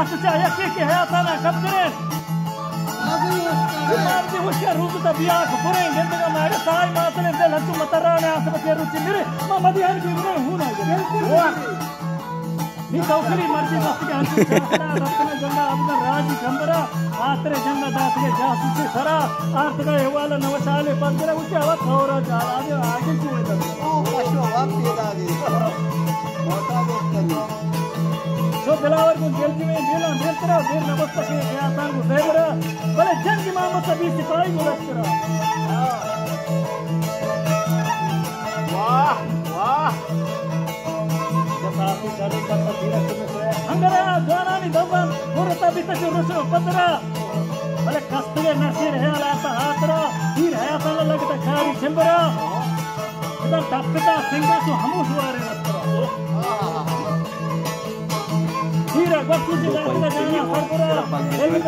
शब्द चाहे के हयाताना कब्जरे मारदी हुशियार रूप ता बिया खपुरे जिंदगा मारे साई मातले दिल हतु मतराने आसबके रुचि मिरे मा मदियान की मिरे हूं ना नी तौखली मर्जी मस्त के हंसु रत्न जंगा अब्द राज खंबरा आत्रे जंगा दातरे जासूसी सरा आर्तगा हेवाला नवशाले पंदरे उचे हवा थोरा जाला आगे क्यों है ओ पशु वाप पेदा दे मोटा दोस्तनी सो दिलावर को जेल में जेला देतरा देर नमस्त के हयातान को देवरा भले जंग इमाम सभी सिपाही को रखरा वाह वाह जताती चले पर तीरा के में अंगरा द्वारानी दवन मुरता भी तजो रसो पतरा भले कस्तरे नसीर है लाता हातरा तीर है अपन लगता खारी छिंबरा इधर टपटा सिंगा तो हमू सुवारे रखरा तीरा वक्त से जाना सरपरा एक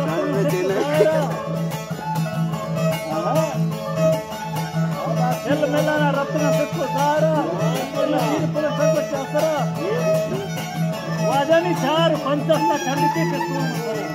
चल मेलाना रत्न सको सारा नसीर पर सको चासरा वाजानी चार पंचस्ता खंडिते के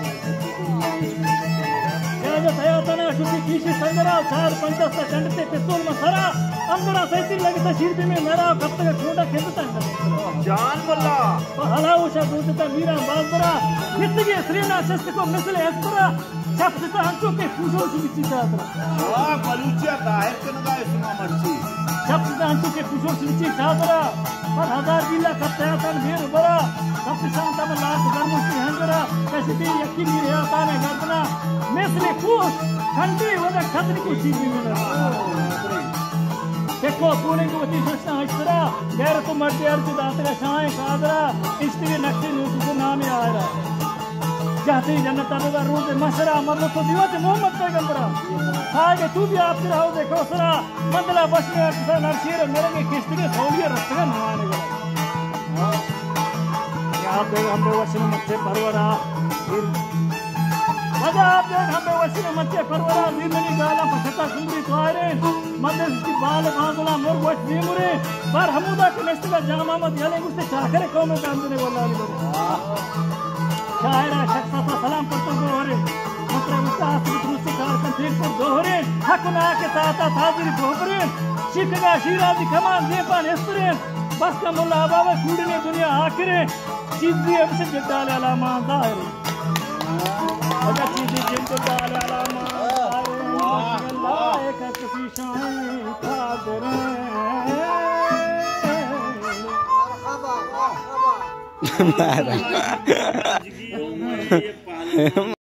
जो हयाताना शुद्धि कीशी संगरा चार पंचस्ता खंडिते पिस्तूल में सरा अंगड़ा सैती लगी तशीर में मेरा कब तक छोटा खेलता है जान बल्ला हलाओ शा दूतता मीरा बाजरा नित्य श्रीना शस्त्र को मिसले एस्परा छपता हंसों के पूछो सुविची चादरा वाह बलूचिया दाहिर कनगा इसमा मर्ची छपता हंसों के पूछो सुविची चादरा पर हजार जिला कत्यातन मेर बरा सब शांत में लाख धर्मों की हंजरा कैसे भी यकीन नहीं रहता है गर्दना मिसले पूछ खंडी वदा खतरी को सीधी में देखो पूरे को वती सोचना हसरा गैर तो मर्द अर्ज दातरा शाय कादरा इश्तिवे नक्शे नूत को नाम आ रहा चाहते जन्नत में रूह मशरा मतलब तो दियो ते मोहम्मद पैगंबरा आगे तू भी आप रहो देखो सरा मंदला बस में अक्सर नरशीर मेरे के किश्ती के सोलिए रखते नवाने का याद दे हमरे वचन मत्थे परवरा मजा आप देख हमें वसीन मच्चे परवरा दीदनी गाला पछता सुंदरी तुआरे मदर की बाल बांगला मोर वट नीमुरे पर हमूदा के नष्ट का जामा मत यले गुस्से चाकरे कौम में काम देने वाला शायरा शख्सा सा सलाम पड़तो गोरे मत्रे उस्ताद रुचि कार कंठीर पर दोहरे हकना के ताता थाजिर गोबरे शिकगा शिराजी कमान दे पान एस्परे बस का मुल्ला बाबा कूड़ने दुनिया आखिरे चीज़ी अब से जटाले अलामा दाहिर अगर चीज़ी जिनको डाले अलामा अल्लाह एक किसी शाही कादरे मरहबा मरहबा